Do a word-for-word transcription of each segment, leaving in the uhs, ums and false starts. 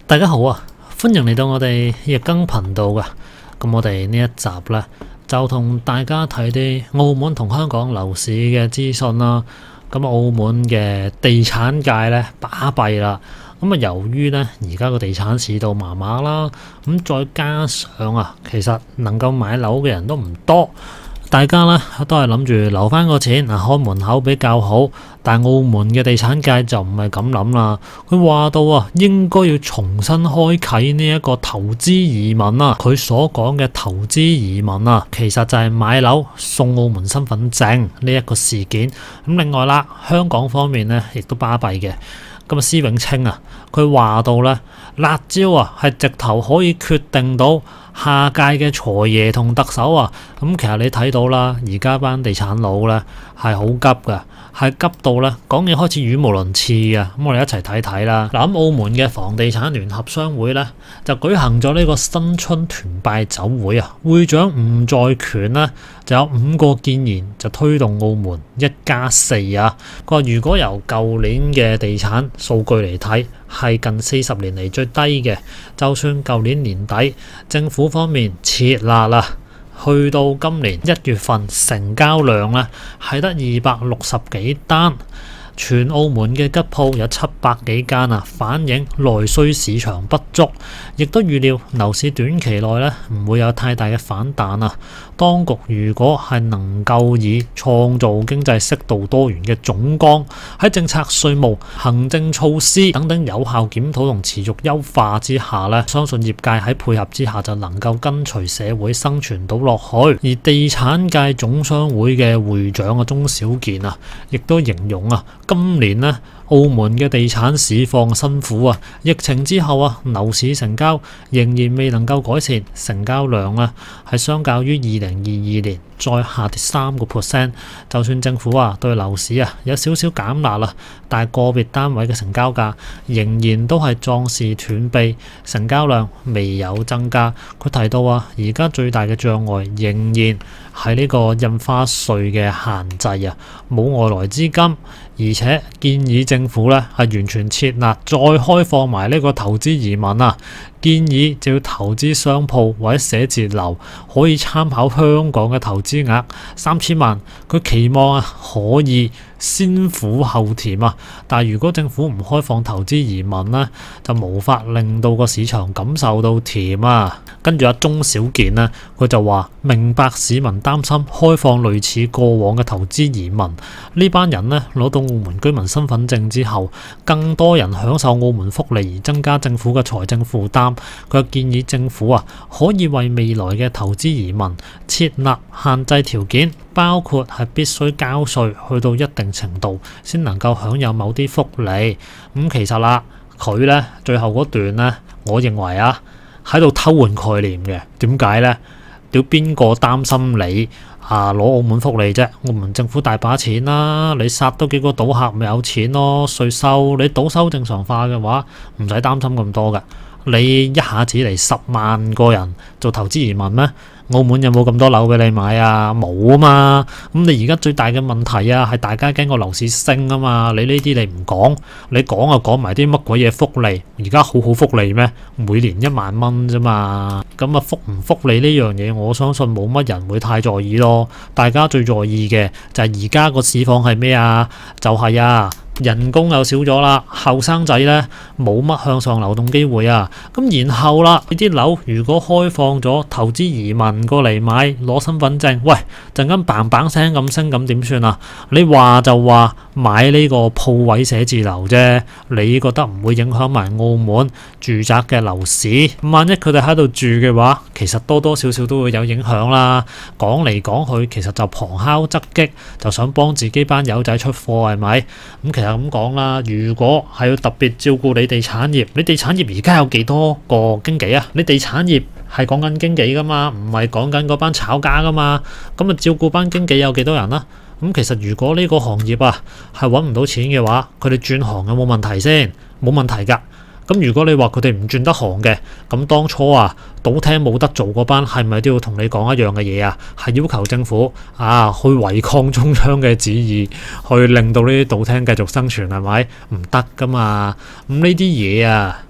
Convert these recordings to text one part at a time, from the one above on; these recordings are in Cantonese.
大家好啊，歡迎嚟到我哋日更頻道噶。咁我哋呢一集呢，就同大家睇啲澳門同香港樓市嘅資訊啦。咁澳門嘅地產界呢，巴閉啦。咁啊，由於呢而家個地產市道麻麻啦，咁再加上啊，其實能夠買樓嘅人都唔多。大家咧都係諗住留翻個錢啊，開門口比較好。但澳門嘅地產界就唔係咁諗啦。佢話到啊，應該要重新開啓呢一個投資移民啊。佢所講嘅投資移民啊，其實就係買樓送澳門身份證呢一個事件。咁另外啦，香港方面呢亦都巴閉嘅。咁啊，施永青啊，佢話到咧，辣招啊係直頭可以決定到下屆嘅財爺同特首啊。咁其實你睇到啦，而家班地產佬咧係好急噶，係急到咧講嘢開始語無倫次嘅。咁我哋一齊睇睇啦。嗱，咁澳門嘅房地產聯合商會咧就舉行咗呢個新春團拜酒會啊。會長吳在權呢就有五個建言就推動澳門一加四啊。佢話如果由舊年嘅地產數據嚟睇，係近四十年嚟最低嘅。就算舊年年底政府方面撤辣啦，去到今年一月份成交量咧係得二百六十幾單。全澳門嘅吉鋪有七百幾間啊，反映內需市場不足，亦都預料樓市短期內咧唔會有太大嘅反彈啊。當局如果係能夠以創造經濟適度多元嘅總綱，喺政策、稅務、行政措施等等有效檢討同持續優化之下咧，相信業界喺配合之下就能夠跟隨社會生存到落去。而地產界總商會嘅會長啊鍾小健啊，亦都形容啊，今年呢澳門嘅地產市況辛苦啊，疫情之後啊，樓市成交仍然未能夠改善，成交量啊係相較於二零二二年再下跌三個 percent。就算政府啊對樓市啊有少少減辣啦，但係個別單位嘅成交價仍然都係壯士斷臂，成交量未有增加。佢提到啊，而家最大嘅障礙仍然係呢個印花稅嘅限制啊，冇外來資金。而且建議政府咧係完全撤辣，再開放埋呢個投資移民啊。建議就要投資商鋪或者寫字樓，可以參考香港嘅投資額三千萬。佢期望啊可以先苦後甜啊。但係如果政府唔開放投資移民呢，就無法令到個市場感受到甜啊。跟住阿鍾小健呢，佢就話明白市民擔心開放類似過往嘅投資移民，呢班人呢攞到澳門居民身份證之後，更多人享受澳門福利而增加政府嘅財政負擔。佢建議政府啊可以為未來嘅投資移民設立限制條件，包括係必須交稅去到一定程度先能夠享有某啲福利。咁、嗯、其實啦，佢呢最後嗰段呢，我認為啊喺度偷換概念嘅。點解呢？屌邊個擔心你啊攞澳門福利啫？澳門政府大把錢啦，你殺多幾個賭客咪有錢咯，稅收你賭收正常化嘅話，唔使擔心咁多㗎。你一下子嚟十萬個人做投資移民咩？澳門有冇咁多樓俾你買啊？冇啊嘛。咁你而家最大嘅問題啊，係大家驚個樓市升啊嘛。你呢啲你唔講，你講啊講埋啲乜鬼嘢福利？而家好好福利咩？每年一萬蚊啫嘛。咁啊福唔福利呢樣嘢，我相信冇乜人會太在意咯。大家最在意嘅就係而家個市況係咩啊？就係、是、啊。人工又少咗啦，後生仔呢冇乜向上流動機會啊。咁然後啦，呢啲樓如果開放咗投資移民過嚟買攞身份證，喂陣間嘭嘭聲咁升，咁點算啊？你話就話買呢個鋪位寫字樓啫，你覺得唔會影響埋澳門住宅嘅樓市？萬一佢哋喺度住嘅話，其實多多少少都會有影響啦。講嚟講去，其實就旁敲側擊，就想幫自己班友仔出貨係咪？咁其實咁講啦，如果係要特別照顧你地產業，你地產業而家有幾多個經紀啊？你地產業係講緊經紀噶嘛，唔係講緊嗰班炒家噶嘛。咁啊，照顧班經紀有幾多人啊？咁其實如果呢個行業啊係揾唔到錢嘅話，佢哋轉行有冇問題先？冇問題㗎。咁如果你話佢哋唔轉得行嘅，咁當初啊賭廳冇得做嗰班，係咪都要同你講一樣嘅嘢啊？係要求政府啊去違抗中央嘅旨意，去令到呢啲賭廳繼續生存，係咪？唔得噶嘛。咁呢啲嘢啊，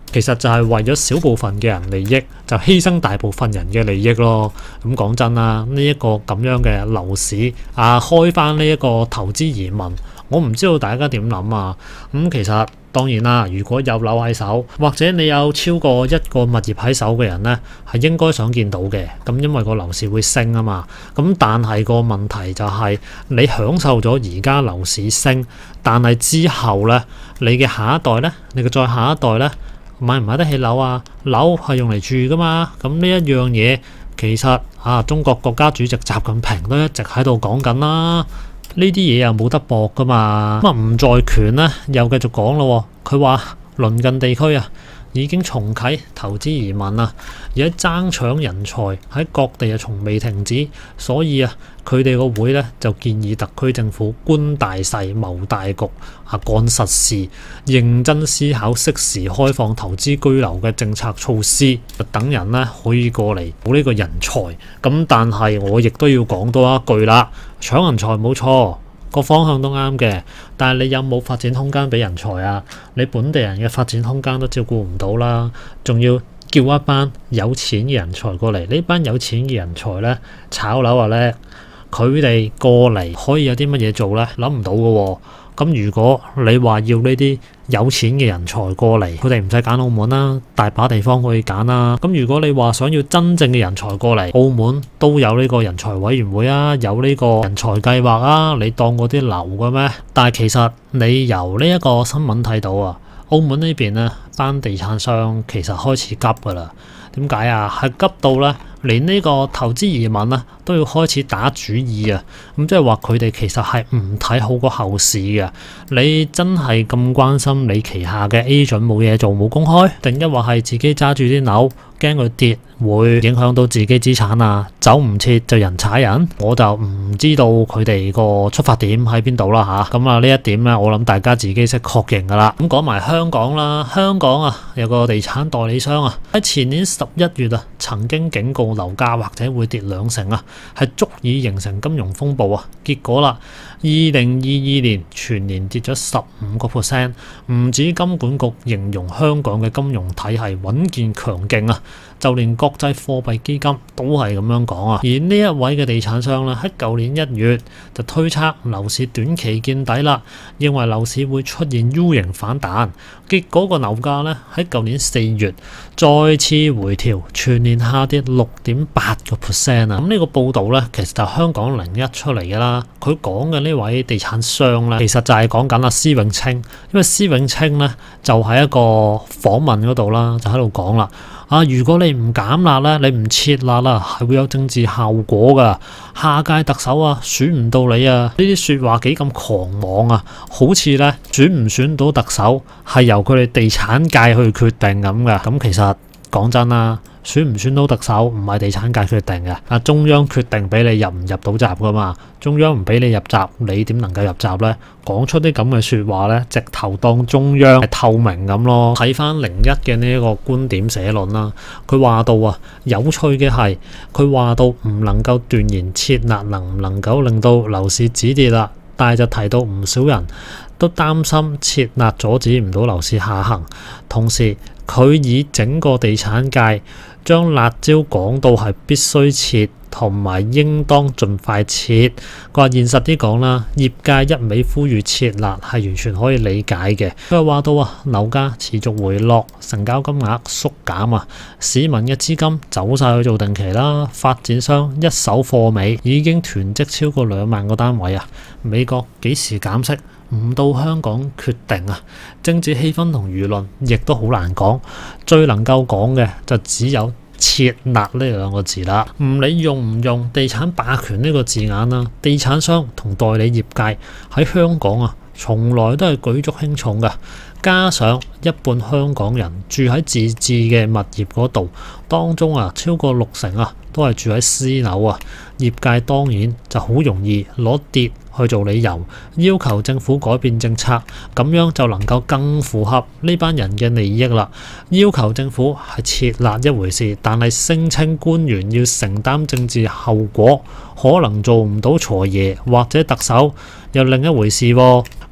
其實就係為咗少部分嘅人利益，就犧牲大部分人嘅利益咯。咁講真啦，呢一個咁樣嘅樓市啊，開翻呢一個投資移民，我唔知道大家點諗啊。咁其實當然啦，如果有樓喺手，或者你有超過一個物業喺手嘅人呢，係應該想見到嘅。咁因為個樓市會升啊嘛。咁但係個問題就係你享受咗而家樓市升，但係之後呢，你嘅下一代呢，你嘅再下一代呢，買唔買得起樓啊？樓係用嚟住噶嘛。咁呢一樣嘢其實啊，中國國家主席習近平都一直喺度講緊啦。呢啲嘢又冇得搏噶嘛。咁啊，吳在權呢又繼續講咯。佢話鄰近地區啊已經重啟投資移民啊，而家爭搶人才喺各地啊從未停止，所以啊佢哋個會咧就建議特區政府觀大勢謀大局啊，幹實事，認真思考適時開放投資居留嘅政策措施，等人咧可以過嚟冇呢個人才。咁但係我亦都要講多一句啦，搶人才冇錯，個方向都啱嘅，但係你有冇發展空間俾人才啊？你本地人嘅發展空間都照顧唔到啦，仲要叫一班有錢嘅人才過嚟。呢班有錢嘅人才呢，炒樓啊叻，佢哋過嚟可以有啲乜嘢做呢？諗唔到嘅喎。咁如果你話要呢啲有錢嘅人才過嚟，佢哋唔使揀澳門啦，大把地方可以揀啦。咁如果你話想要真正嘅人才過嚟，澳門都有呢個人才委員會啊，有呢個人才計劃啊，你當嗰啲流嘅咩？但係其實你由呢一個新聞睇到啊，澳門呢邊呢班地產商其實開始急噶啦。點解啊？係急到咧，連呢個投資移民啊都要開始打主意啊！咁即係話佢哋其實係唔睇好個後市嘅。你真係咁關心你旗下嘅 agent 冇嘢做冇公開，定一話係自己揸住啲樓驚佢跌會影響到自己資產啊？走唔切就人踩人，我就唔知道佢哋個出發點喺邊度啦吓。咁啊呢一點咧，我諗大家自己識確認噶啦。咁講埋香港啦，香港啊有個地產代理商啊喺前年十一月啊曾經警告樓價或者會跌兩成啊，係足以形成金融風暴啊。結果啦，二零二二年全年跌咗十五個 percent， 唔止金管局形容香港嘅金融體系穩健強勁啊，就連國際貨幣基金都係咁樣講啊。而呢一位嘅地產商咧，喺舊年一月就推測樓市短期見底啦，認為樓市會出現 U 型反彈。結果個樓價咧喺舊年四月再次回調，全年下跌六點八個 percent 啊。咁呢個報導咧，其實就香港零一出嚟嘅啦。佢講嘅呢位地產商咧，其實就係講緊阿施永青，因為施永青咧就喺一個訪問嗰度啦，就喺度講啦。啊！如果你唔減辣咧，你唔撤辣啦，係會有政治效果噶。下屆特首啊，選唔到你啊！呢啲説話幾咁狂妄啊！好似咧選唔選到特首係由佢哋地產界去決定咁噶。咁其實講真啦，選唔選到特首唔係地產界決定嘅，啊中央決定俾你入唔入到閘噶嘛。中央唔俾你入閘，你點能夠入閘呢？講出啲咁嘅説話呢，直頭當中央係透明咁咯。睇翻零一嘅呢一個觀點社論啦，佢話到啊，有趣嘅係佢話到唔能夠斷言撤辣能唔能夠令到樓市止跌啦，但係就提到唔少人都擔心撤辣阻止唔到樓市下行，同時佢以整個地產界將辣椒講到係必須撤，同埋應當盡快撤。佢話現實啲講啦，業界一味呼籲撤辣係完全可以理解嘅。佢又話到啊，樓價持續回落，成交金額縮減啊，市民嘅資金走晒去做定期啦，發展商一手貨尾已經囤積超過兩萬個單位啊。美國幾時減息？唔到香港決定啊！政治氣氛同輿論亦都好難講，最能夠講嘅就只有撤辣呢兩個字啦。唔理用唔用地產霸權呢個字眼啦，地產商同代理業界喺香港啊，從來都係舉足輕重㗎。加上一半香港人住喺自置嘅物業嗰度，當中啊超過六成啊都係住喺私樓啊，業界當然就好容易攞跌去做理由，要求政府改變政策，咁樣就能夠更符合呢班人嘅利益啦。要求政府係撤辣一回事，但係聲稱官員要承擔政治後果，可能做唔到財爺或者特首又另一回事喎。佢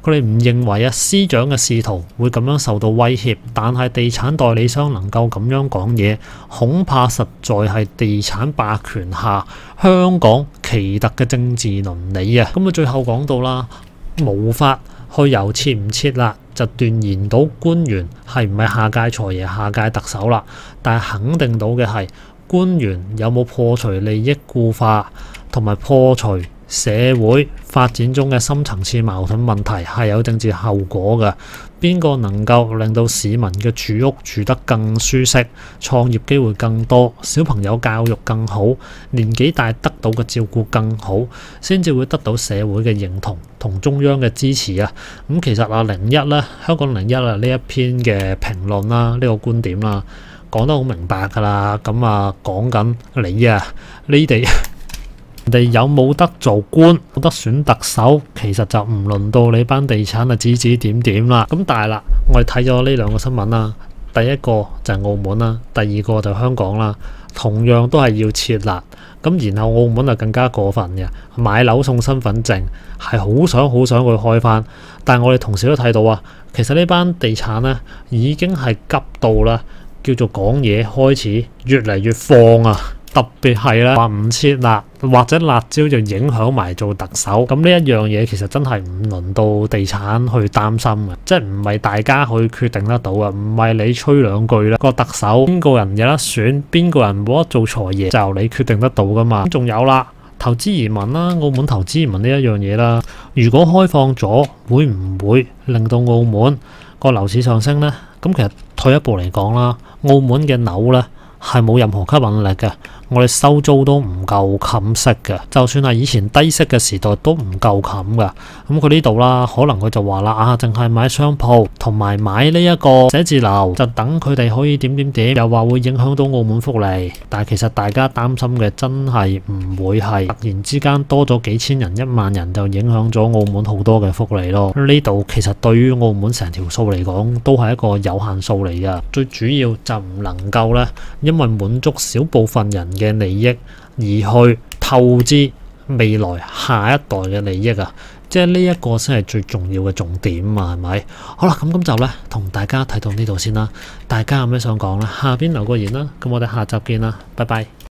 佢哋唔認為啊司長嘅仕途會咁樣受到威脅，但係地產代理商能夠咁樣講嘢，恐怕實在係地產霸權下香港奇特嘅政治倫理啊！咁啊，最後講到啦，無法去由撤唔撤辣就斷言到官員係唔係下屆財爺、下屆特首啦，但係肯定到嘅係官員有冇破除利益固化同埋破除社會發展中嘅深層次矛盾問題，係有政治後果嘅。邊個能夠令到市民嘅住屋住得更舒適，創業機會更多，小朋友教育更好，年紀大得到嘅照顧更好，先至會得到社會嘅認同同中央嘅支持啊！咁其實啊，零一咧，香港零一啊呢一篇嘅評論啦，呢個觀點啦，講得好明白㗎啦。咁啊，講緊你啊，你哋。人哋有冇得做官，冇得選特首，其實就唔輪到你班地產啊指指點點啦。咁但係啦，我哋睇咗呢兩個新聞啦，第一個就係澳門啦，第二個就香港啦，同樣都係要撤辣。咁然後澳門就更加過分嘅，買樓送身份證，係好想好想去開翻。但係我哋同時都睇到啊，其實呢班地產呢已經係急到啦，叫做講嘢開始越嚟越放啊！特別係咧話唔撤辣或者辣椒就影響埋做特首，咁呢一樣嘢其實真係唔輪到地產去擔心嘅，即係唔係大家去決定得到嘅，唔係你吹兩句啦，個特首邊個人有得選，邊個人冇得做財爺就你決定得到噶嘛。仲有啦，投資移民啦，澳門投資移民呢一樣嘢啦，如果開放咗，會唔會令到澳門個樓市上升呢？咁其實退一步嚟講啦，澳門嘅樓呢係冇任何吸引力嘅，我哋收租都唔夠冚息嘅，就算係以前低息嘅時代都唔夠冚㗎。咁佢呢度啦，可能佢就話啦啊，淨係買商鋪同埋買呢一個寫字樓，就等佢哋可以點點點，又話會影響到澳門福利。但係其實大家擔心嘅真係唔會係突然之間多咗幾千人、一萬人就影響咗澳門好多嘅福利咯。呢度其實對於澳門成條數嚟講都係一個有限數嚟㗎，最主要就唔能夠咧，因為滿足少部分人嘅利益而去透支未來下一代嘅利益啊！即係呢一個先係最重要嘅重點啊，係咪？好啦，咁今集咧同大家睇到呢度先啦。大家有咩想講咧？下邊留個言啦。咁我哋下集見啦，拜拜。